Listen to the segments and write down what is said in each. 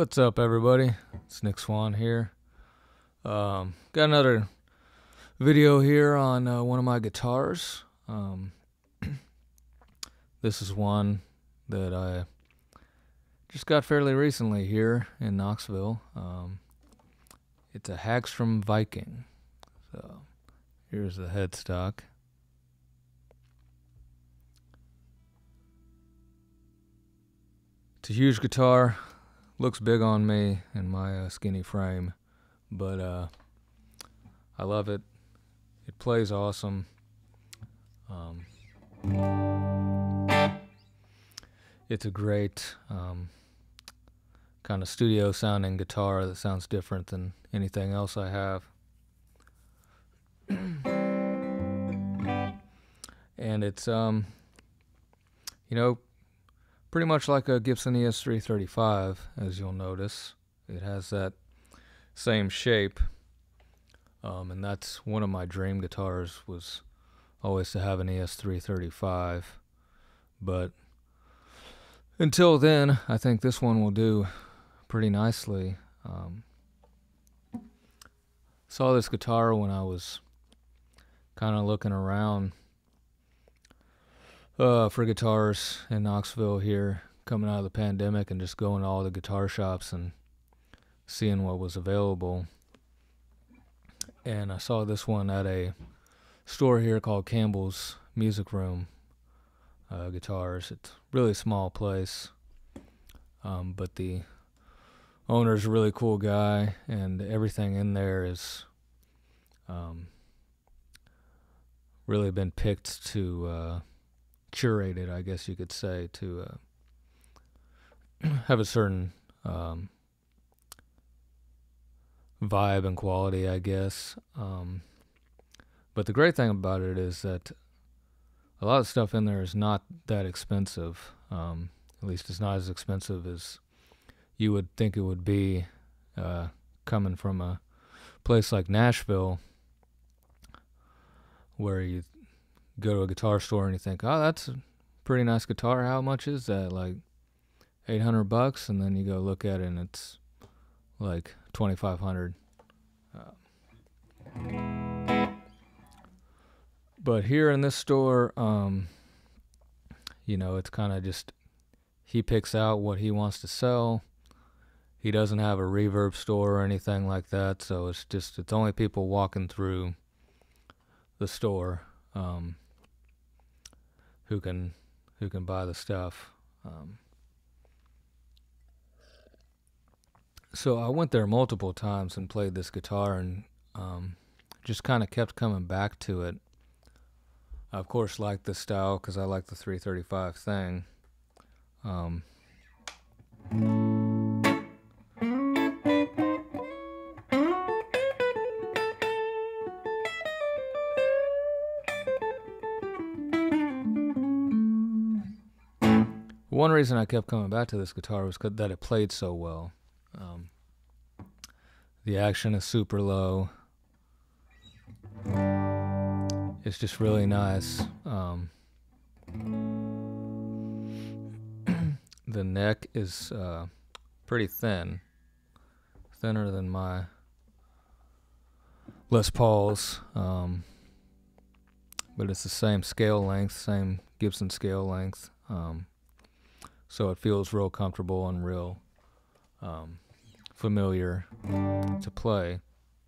What's up, everybody? It's Nick Swan here. Got another video here on one of my guitars. This is one that I just got fairly recently here in Knoxville. It's a Hagstrom Viking. So here's the headstock. It's a huge guitar. Looks big on me and my skinny frame, but I love it. It plays awesome. It's a great kind of studio sounding guitar that sounds different than anything else I have. And it's pretty much like a Gibson ES335, as you'll notice. It has that same shape, and that's one of my dream guitars, was always to have an ES335. But until then, I think this one will do pretty nicely. Saw this guitar when I was kind of looking around for guitars in Knoxville here, coming out of the pandemic, and just going to all the guitar shops and seeing what was available. And I saw this one at a store here called Campbell's Music Room Guitars. It's a really small place, but the owner's a really cool guy, and everything in there is really been picked to curated, I guess you could say, to have a certain vibe and quality, I guess. But the great thing about it is that a lot of stuff in there is not that expensive. At least it's not as expensive as you would think it would be coming from a place like Nashville, where you go to a guitar store and you think, oh, that's a pretty nice guitar. How much is that? Like $800? And then you go look at it and it's like $2,500. But here in this store, it's kind of just, he picks out what he wants to sell. He doesn't have a reverb store or anything like that, so it's only people walking through the store who can buy the stuff. So I went there multiple times and played this guitar, and just kind of kept coming back to it. I, of course, like this style because I like the 335 thing. One reason I kept coming back to this guitar was that it played so well. The action is super low. It's just really nice. The neck is pretty thin, thinner than my Les Pauls, but it's the same scale length, same Gibson scale length. So it feels real comfortable and real familiar to play.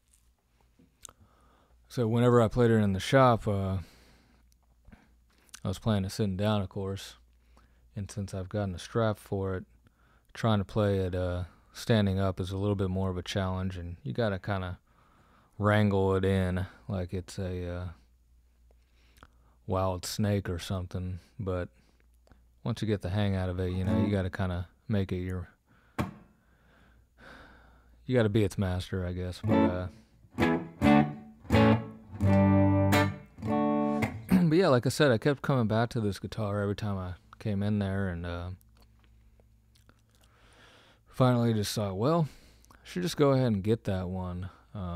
So whenever I played it in the shop, I was playing it sitting down, of course. And since I've gotten a strap for it, trying to play it standing up is a little bit more of a challenge, and you got to kind of wrangle it in like it's a wild snake or something. But once you get the hang out of it, you got to kind of make it you got to be its master, I guess. But yeah, like I said, I kept coming back to this guitar every time I came in there, and finally just thought, well, I should just go ahead and get that one.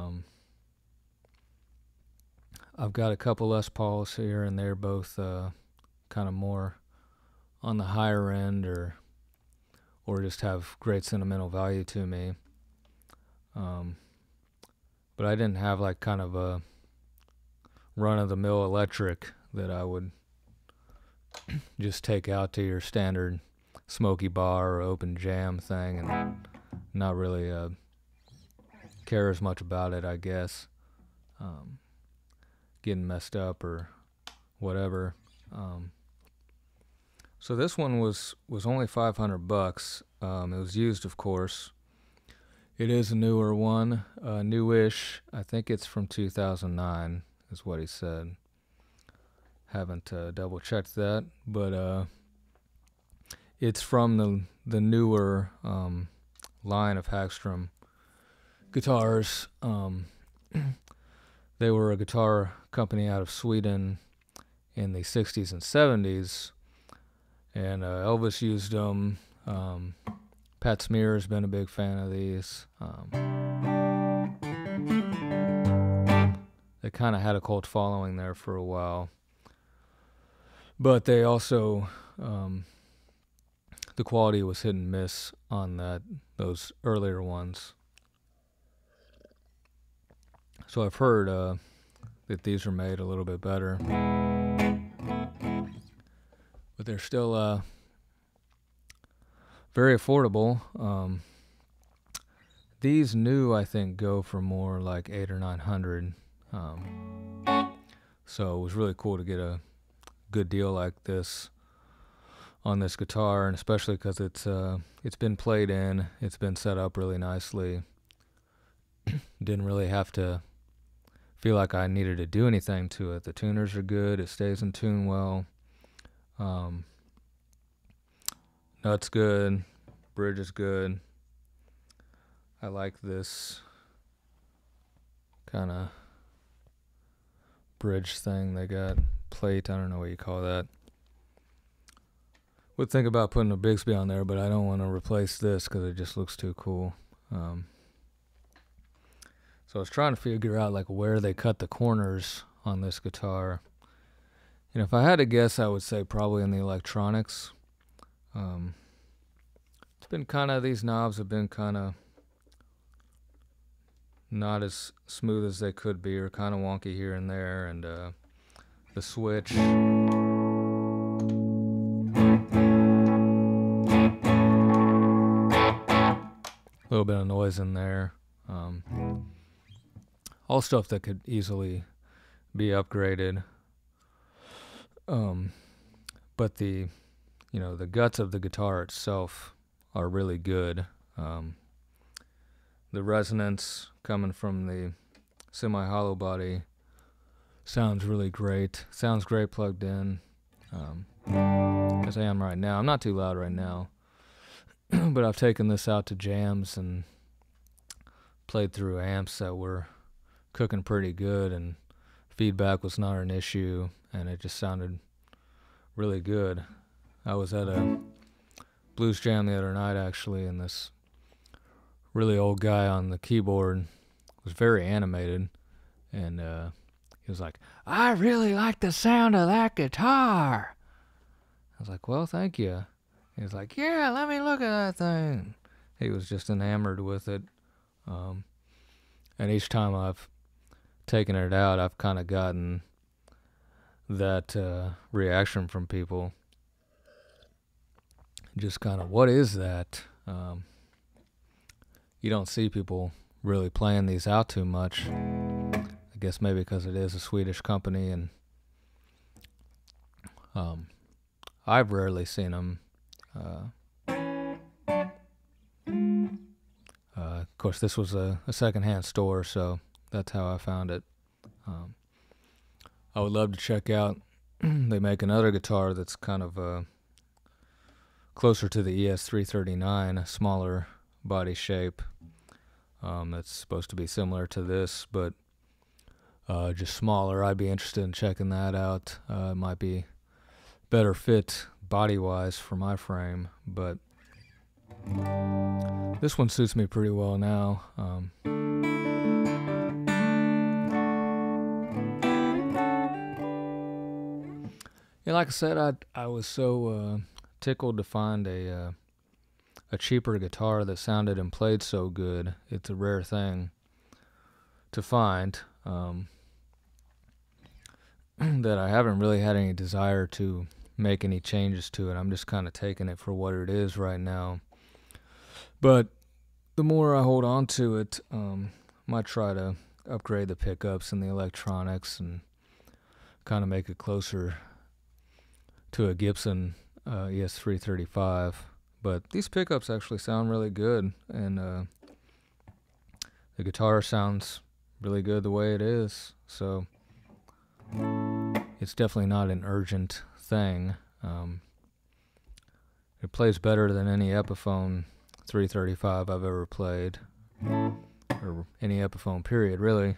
I've got a couple Les Pauls here, and they're both kind of more on the higher end, or or just have great sentimental value to me. But I didn't have like kind of a run-of-the-mill electric that I would just take out to your standard smoky bar or open jam thing and not really care as much about it, I guess. Getting messed up or whatever. So this one was only $500. It was used, of course. It is a newer one, newish. I think it's from 2009, is what he said. Haven't double checked that, but it's from the newer line of Hagstrom guitars. They were a guitar company out of Sweden in the 60s and 70s, and Elvis used them. Pat Smear's been a big fan of these. They kind of had a cult following there for a while. But they also, the quality was hit and miss on those earlier ones. So I've heard that these are made a little bit better. But they're still very affordable. These new, I think, go for more like $800 or $900. So it was really cool to get a good deal like this on this guitar, and especially because it's been played in, it's been set up really nicely. Didn't really have to feel like I needed to do anything to it. The tuners are good. It stays in tune well. Nuts good. Bridge is good. I like this kind of bridge thing they got. Plate, I don't know what you call that. Would think about putting a Bigsby on there, but I don't want to replace this because it just looks too cool. So I was trying to figure out like where they cut the corners on this guitar. You know, if I had to guess, I would say probably in the electronics. It's been kind of, these knobs have been kind of not as smooth as they could be, or kind of wonky here and there, and the switch. A little bit of noise in there. All stuff that could easily be upgraded. But the guts of the guitar itself are really good. The resonance coming from the semi-hollow body sounds really great. Sounds great plugged in. As I am right now. I'm not too loud right now. But I've taken this out to jams and played through amps that were cooking pretty good, and feedback was not an issue, and it just sounded really good. I was at a blues jam the other night, actually, and this really old guy on the keyboard was very animated, and he was like, "I really like the sound of that guitar." I was like, "Well, thank you." He was like, "Yeah, let me look at that thing." He was just enamored with it. And each time I've taken it out, I've kind of gotten that reaction from people. Just kind of, what is that? You don't see people really playing these out too much. I guess maybe because it is a Swedish company, and I've rarely seen them. Of course, this was a secondhand store, so that's how I found it. I would love to check out. They make another guitar that's kind of closer to the ES339, a smaller body shape. That's supposed to be similar to this, but just smaller. I'd be interested in checking that out. It might be better fit body-wise for my frame, but this one suits me pretty well now. Yeah, like I said, I was so tickled to find a a cheaper guitar that sounded and played so good. It's a rare thing to find, that I haven't really had any desire to make any changes to it. I'm just kind of taking it for what it is right now. But the more I hold on to it, might try to upgrade the pickups and the electronics and kind of make it closer to a Gibson ES335. But these pickups actually sound really good, and the guitar sounds really good the way it is. So it's definitely not an urgent thing. It plays better than any Epiphone 335 I've ever played, or any Epiphone period, really.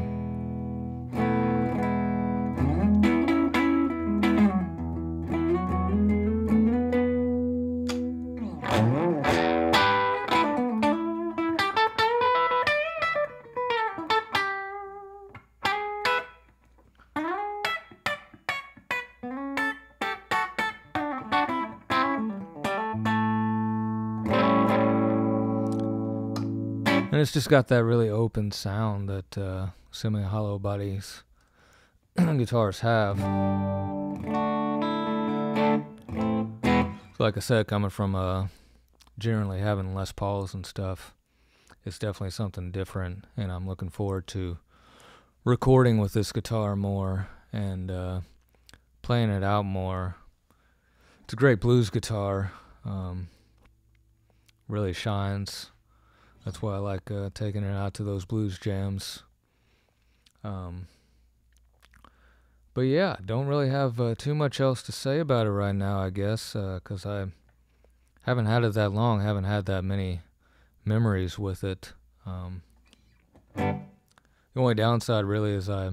And it's just got that really open sound that semi-hollow bodies guitars have. So like I said, coming from generally having Les Pauls and stuff, it's definitely something different, and I'm looking forward to recording with this guitar more and playing it out more. It's a great blues guitar. Really shines. That's why I like taking it out to those blues jams. But yeah, don't really have too much else to say about it right now, I guess, because I haven't had it that long, haven't had that many memories with it. The only downside really is I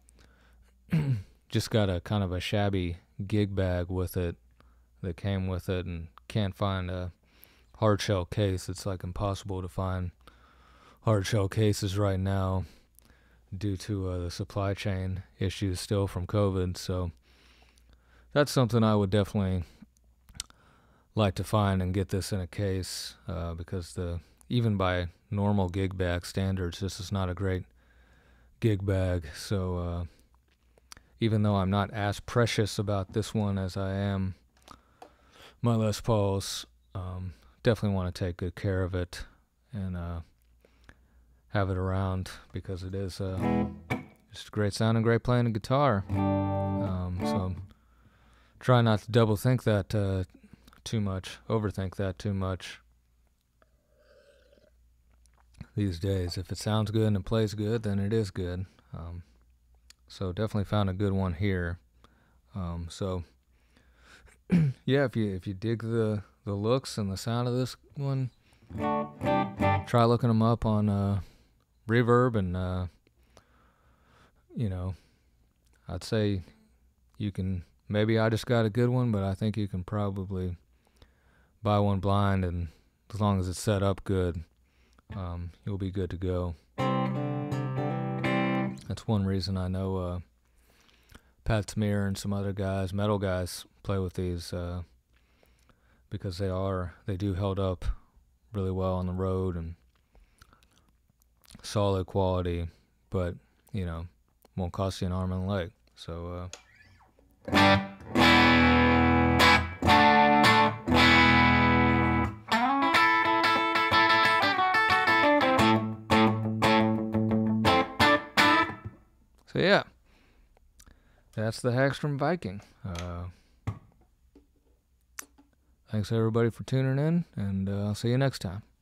just got a kind of a shabby gig bag with it that came with it, and can't find a hard shell case. It's like impossible to find hard shell cases right now due to the supply chain issues still from COVID. So that's something I would definitely like to find and get this in a case, because even by normal gig bag standards, this is not a great gig bag. So even though I'm not as precious about this one as I am my Les Pauls, definitely want to take good care of it and have it around, because it is just a great sound and great playing a guitar. So try not to double think that too much, overthink that too much these days. If it sounds good and it plays good, then it is good. So definitely found a good one here. So yeah, if you dig the looks and the sound of this one, try looking them up on Reverb, and I'd say you can, maybe I just got a good one, but I think you can probably buy one blind, and as long as it's set up good, you'll be good to go. That's one reason I know Pat Smear and some other guys, metal guys, play with these, because they do held up really well on the road and solid quality, but won't cost you an arm and a leg. So yeah, that's the Hagstrom Viking. Thanks everybody for tuning in, and I'll see you next time.